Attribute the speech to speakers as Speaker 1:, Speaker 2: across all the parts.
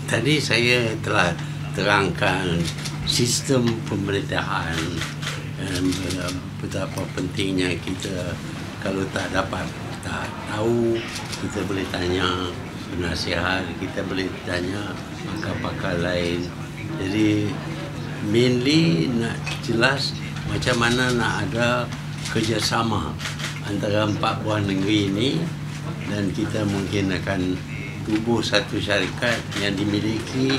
Speaker 1: Tadi saya telah terangkan sistem pemerintahan dan betapa pentingnya kita kalau tak tahu, kita boleh tanya penasihat, kita boleh tanya pakar-pakar lain. Jadi mainly nak jelas macam mana nak ada kerjasama antara 4 buah negeri ini, dan kita mungkin akan tubuh satu syarikat yang dimiliki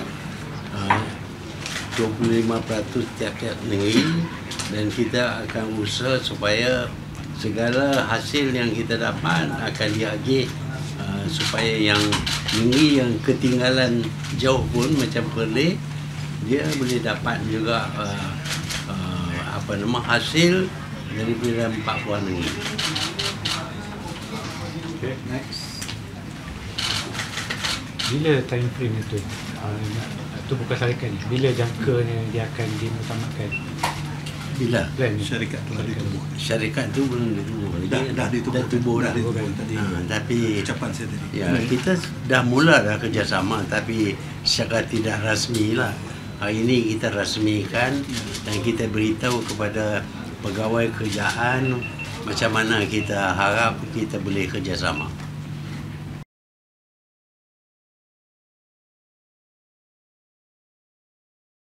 Speaker 1: 25% tiap-tiap negeri, dan kita akan usaha supaya segala hasil yang kita dapat akan diagih supaya yang negeri yang ketinggalan jauh pun macam Perlis, dia boleh dapat juga hasil daripada 4 buah negeri.
Speaker 2: Okay, next. Bila time frame itu? Itu bukan syarikat ni. Bila jangkanya dia akan dimuktamadkan?
Speaker 1: Bila?
Speaker 2: Plan ni?
Speaker 3: Syarikat telah ditubuh.
Speaker 1: Syarikat tu belum ditubuh.
Speaker 3: Dah ditubuh tadi.
Speaker 1: Tapi
Speaker 3: ucapan saya tadi.
Speaker 1: ya, kita dah mula dah kerjasama, tapi secara tidak rasmi lah. Hari ini kita rasmikan dan kita beritahu kepada pegawai kerajaan macam mana kita harap kita boleh kerjasama.